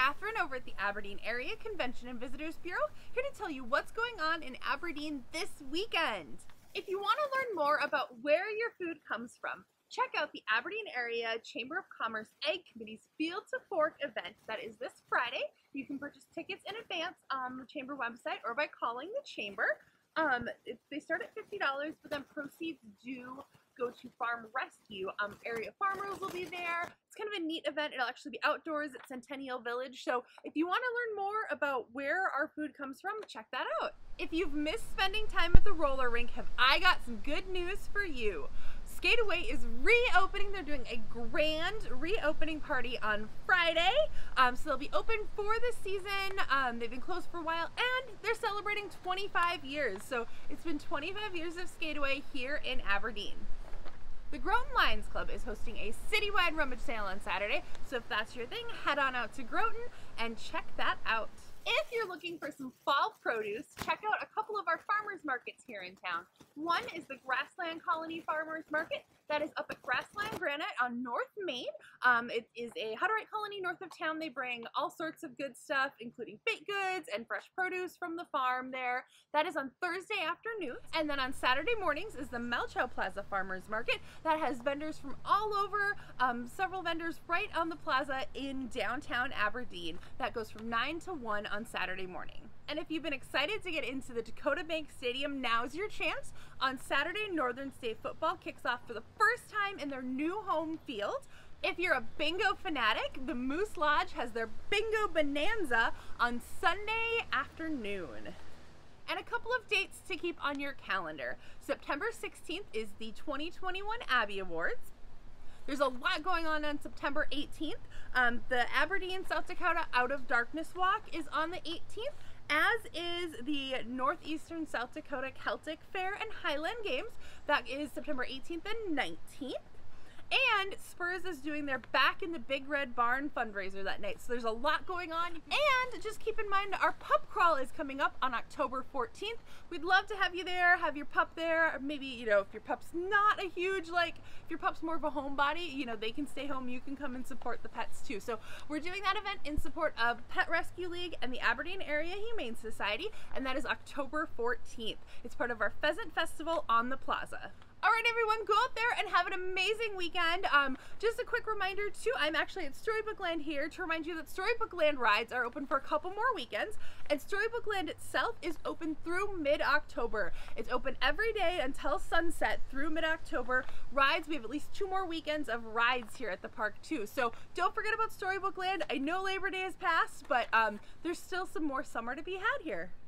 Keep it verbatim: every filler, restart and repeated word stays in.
Catherine over at the Aberdeen Area Convention and Visitors Bureau, here to tell you what's going on in Aberdeen this weekend. If you want to learn more about where your food comes from, check out the Aberdeen Area Chamber of Commerce Egg Committee's Field to Fork event that is this Friday. You can purchase tickets in advance on the Chamber website or by calling the Chamber. Um, it, they start at fifty dollars, but then proceeds do go to Farm Rescue. Um, area farmers will be there. It's kind of a neat event. It'll actually be outdoors at Centennial Village. So if you want to learn more about where our food comes from, check that out. If you've missed spending time at the roller rink, have I got some good news for you. Skateaway is reopening. They're doing a grand reopening party on Friday. Um, so they'll be open for the season. Um, they've been closed for a while and they're celebrating twenty-five years. So it's been twenty-five years of Skateaway here in Aberdeen. The Groton Lions Club is hosting a citywide rummage sale on Saturday. So if that's your thing, head on out to Groton and check that out. If you're looking for some fall produce, check out a couple of our farmers markets here in town. One is the Grassland Colony Farmers Market that is up at Grassland Granite on North Main. Um, it is a Hutterite colony north of town. They bring all sorts of good stuff, including baked goods and fresh produce from the farm there. That is on Thursday afternoons. And then on Saturday mornings is the Malchow Plaza Farmers Market that has vendors from all over, um, several vendors right on the plaza in downtown Aberdeen. That goes from nine to one on Saturday morning. And if you've been excited to get into the Dakota Bank Stadium, now's your chance. On Saturday, Northern State football kicks off for the first time in their new home field. If you're a bingo fanatic, the Moose Lodge has their Bingo Bonanza on Sunday afternoon. And a couple of dates to keep on your calendar. September sixteenth is the twenty twenty-one Abby Awards. There's a lot going on on September eighteenth. Um, the Aberdeen, South Dakota Out of Darkness Walk is on the eighteenth, as is the Northeastern South Dakota Celtic Fair and Highland Games. That is September eighteenth and nineteenth. And Spurs is doing their Back in the Big Red Barn fundraiser that night. So there's a lot going on. And just keep in mind, our pup crawl is coming up on October fourteenth. We'd love to have you there, have your pup there. Or maybe, you know, if your pup's not a huge, like, if your pup's more of a homebody, you know, they can stay home. You can come and support the pets too. So we're doing that event in support of Pet Rescue League and the Aberdeen Area Humane Society. And that is October fourteenth. It's part of our Pheasant Festival on the plaza. All right, everyone, go out there and have an amazing weekend. Um, just a quick reminder, too, I'm actually at Storybook Land here to remind you that Storybook Land rides are open for a couple more weekends, and Storybook Land itself is open through mid-October. It's open every day until sunset through mid-October. Rides, we have at least two more weekends of rides here at the park, too. So don't forget about Storybook Land. I know Labor Day has passed, but um, there's still some more summer to be had here.